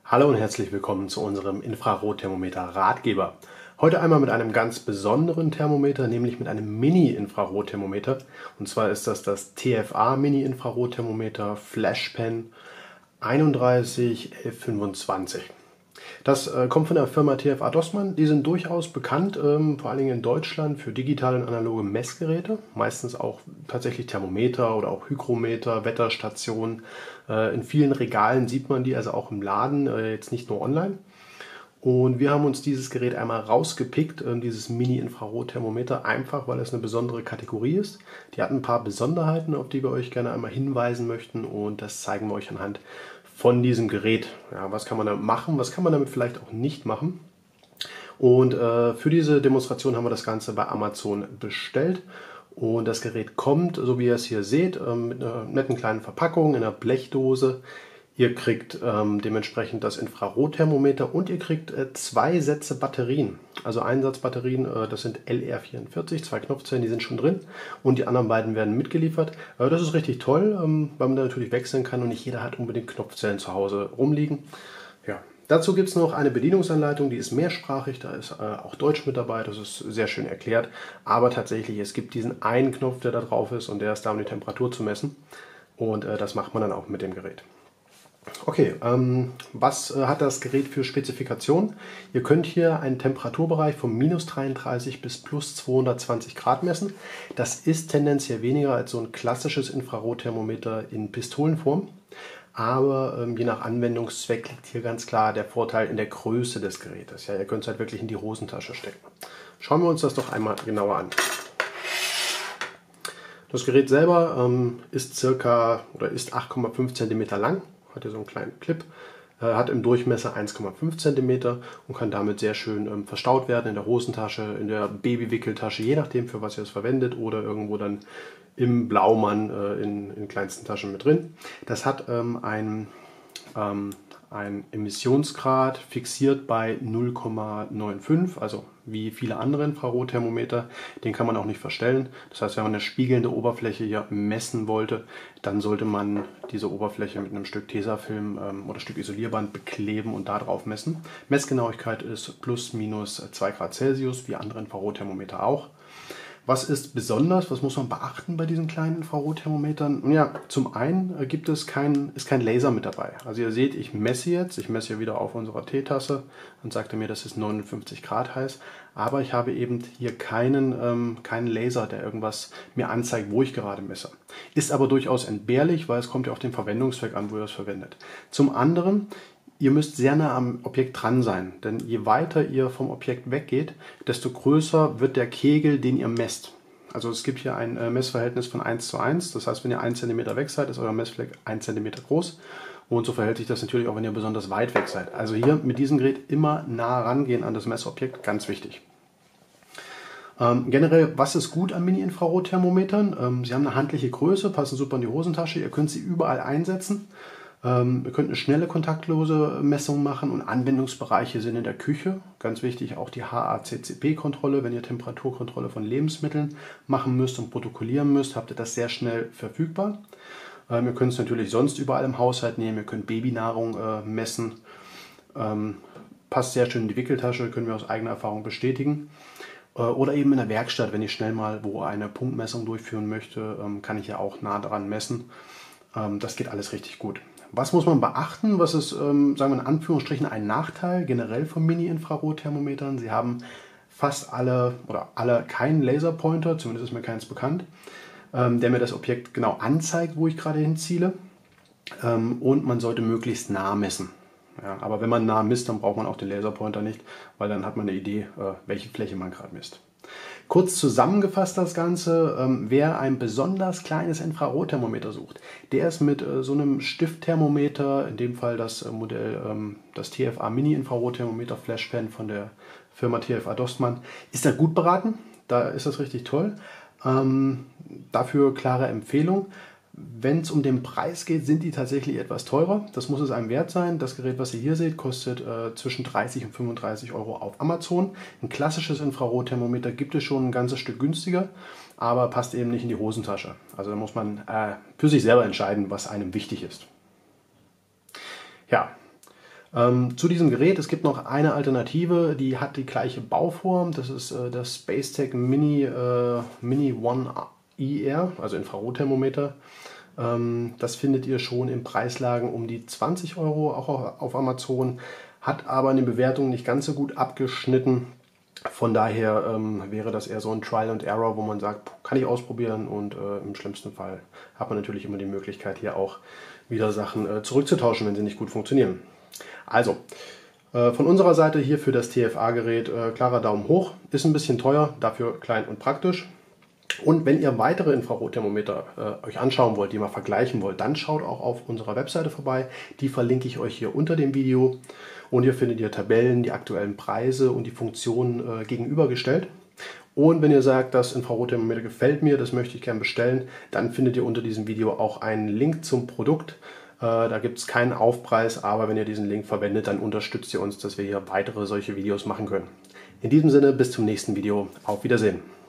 Hallo und herzlich willkommen zu unserem Infrarotthermometer-Ratgeber. Heute einmal mit einem ganz besonderen Thermometer, nämlich mit einem Mini-Infrarotthermometer. Und zwar ist das TFA Mini-Infrarotthermometer FlashPen 311125. Das kommt von der Firma TFA Dossmann. Die sind durchaus bekannt, vor allen Dingen in Deutschland, für digitale und analoge Messgeräte. Meistens auch tatsächlich Thermometer oder auch Hygrometer, Wetterstationen. In vielen Regalen sieht man die, also auch im Laden, jetzt nicht nur online. Und wir haben uns dieses Gerät einmal rausgepickt, dieses Mini-Infrarotthermometer, einfach weil es eine besondere Kategorie ist. Die hat ein paar Besonderheiten, auf die wir euch gerne einmal hinweisen möchten, und das zeigen wir euch anhand von diesem Gerät. Ja, was kann man damit machen, was kann man damit vielleicht auch nicht machen. Und für diese Demonstration haben wir das Ganze bei Amazon bestellt. Und das Gerät kommt, so wie ihr es hier seht, mit einer netten kleinen Verpackung in einer Blechdose. Ihr kriegt dementsprechend das Infrarotthermometer und ihr kriegt 2 Sätze Batterien. Also Einsatzbatterien, das sind LR44, 2 Knopfzellen, die sind schon drin, und die anderen beiden werden mitgeliefert. Das ist richtig toll, weil man da natürlich wechseln kann und nicht jeder hat unbedingt Knopfzellen zu Hause rumliegen. Ja. Dazu gibt es noch eine Bedienungsanleitung, die ist mehrsprachig, da ist auch Deutsch mit dabei, das ist sehr schön erklärt. Aber tatsächlich, es gibt diesen einen Knopf, der da drauf ist, und der ist da, um die Temperatur zu messen. Und das macht man dann auch mit dem Gerät. Okay, was hat das Gerät für Spezifikationen? Ihr könnt hier einen Temperaturbereich von -33 bis +220 Grad messen. Das ist tendenziell weniger als so ein klassisches Infrarotthermometer in Pistolenform. Aber je nach Anwendungszweck liegt hier ganz klar der Vorteil in der Größe des Gerätes. Ja, ihr könnt es halt wirklich in die Hosentasche stecken. Schauen wir uns das doch einmal genauer an. Das Gerät selber ist 8,5 cm lang. Hat hier so einen kleinen Clip, hat im Durchmesser 1,5 cm und kann damit sehr schön verstaut werden in der Hosentasche, in der Babywickeltasche, je nachdem, für was ihr es verwendet, oder irgendwo dann im Blaumann in kleinsten Taschen mit drin. Das hat einen Emissionsgrad fixiert bei 0,95, also wie viele andere Infrarotthermometer. Den kann man auch nicht verstellen. Das heißt, wenn man eine spiegelnde Oberfläche hier messen wollte, dann sollte man diese Oberfläche mit einem Stück Tesafilm oder Stück Isolierband bekleben und da drauf messen. Messgenauigkeit ist plus minus 2 Grad Celsius, wie andere Infrarotthermometer auch. Was ist besonders? Was muss man beachten bei diesen kleinen Infrarotthermometern? Ja, zum einen ist kein Laser mit dabei. Also ihr seht, ich messe hier wieder auf unserer Teetasse und sagte mir, dass es 59 Grad heiß. Aber ich habe eben hier keinen Laser, der irgendwas mir anzeigt, wo ich gerade messe. Ist aber durchaus entbehrlich, weil es kommt ja auf den Verwendungszweck an, wo ihr es verwendet. Zum anderen, ihr müsst sehr nah am Objekt dran sein, denn je weiter ihr vom Objekt weggeht, desto größer wird der Kegel, den ihr messt. Also es gibt hier ein Messverhältnis von 1:1, das heißt, wenn ihr 1 cm weg seid, ist euer Messfleck 1 cm groß. Und so verhält sich das natürlich auch, wenn ihr besonders weit weg seid. Also hier mit diesem Gerät immer nah rangehen an das Messobjekt, ganz wichtig. Generell, was ist gut an Mini-Infrarotthermometern? Sie haben eine handliche Größe, passen super in die Hosentasche, ihr könnt sie überall einsetzen. Ihr könnt eine schnelle kontaktlose Messung machen, und Anwendungsbereiche sind in der Küche. Ganz wichtig auch die HACCP-Kontrolle. Wenn ihr Temperaturkontrolle von Lebensmitteln machen müsst und protokollieren müsst, habt ihr das sehr schnell verfügbar. Ihr könnt es natürlich sonst überall im Haushalt nehmen. Ihr könnt Babynahrung messen. Passt sehr schön in die Wickeltasche, können wir aus eigener Erfahrung bestätigen. Oder eben in der Werkstatt, wenn ich schnell mal eine Punktmessung durchführen möchte, kann ich ja auch nah dran messen. Das geht alles richtig gut. Was muss man beachten? Was ist, sagen wir in Anführungsstrichen, ein Nachteil generell von Mini-Infrarotthermometern? Sie haben fast alle keinen Laserpointer, zumindest ist mir keins bekannt, der mir das Objekt genau anzeigt, wo ich gerade hinziele. Und man sollte möglichst nah messen. Ja, aber wenn man nah misst, dann braucht man auch den Laserpointer nicht, weil dann hat man eine Idee, welche Fläche man gerade misst. Kurz zusammengefasst das Ganze, wer ein besonders kleines Infrarotthermometer sucht, der ist mit so einem Stiftthermometer, in dem Fall das Modell, das TFA Mini-Infrarotthermometer FlashPen von der Firma TFA Dossmann, ist da gut beraten, da ist das richtig toll. Dafür klare Empfehlung. Wenn es um den Preis geht, sind die tatsächlich etwas teurer. Das muss es einem wert sein. Das Gerät, was ihr hier seht, kostet zwischen 30 und 35 Euro auf Amazon. Ein klassisches Infrarotthermometer gibt es schon ein ganzes Stück günstiger, aber passt eben nicht in die Hosentasche. Also da muss man für sich selber entscheiden, was einem wichtig ist. Ja, Zu diesem Gerät, es gibt noch eine Alternative, die hat die gleiche Bauform. Das ist das Spacetec Mini One IR, also Infrarotthermometer. Das findet ihr schon in Preislagen um die 20 Euro, auch auf Amazon. Hat aber in den Bewertungen nicht ganz so gut abgeschnitten. Von daher wäre das eher so ein Trial and Error, wo man sagt, kann ich ausprobieren, und im schlimmsten Fall hat man natürlich immer die Möglichkeit, hier auch wieder Sachen zurückzutauschen, wenn sie nicht gut funktionieren. Also, von unserer Seite hier für das TFA-Gerät klarer Daumen hoch. Ist ein bisschen teuer, dafür klein und praktisch. Und wenn ihr weitere Infrarotthermometer euch anschauen wollt, die mal vergleichen wollt, dann schaut auch auf unserer Webseite vorbei. Die verlinke ich euch hier unter dem Video. Und hier findet ihr Tabellen, die aktuellen Preise und die Funktionen gegenübergestellt. Und wenn ihr sagt, das Infrarotthermometer gefällt mir, das möchte ich gerne bestellen, dann findet ihr unter diesem Video auch einen Link zum Produkt. Da gibt es keinen Aufpreis, aber wenn ihr diesen Link verwendet, dann unterstützt ihr uns, dass wir hier weitere solche Videos machen können. In diesem Sinne, bis zum nächsten Video. Auf Wiedersehen.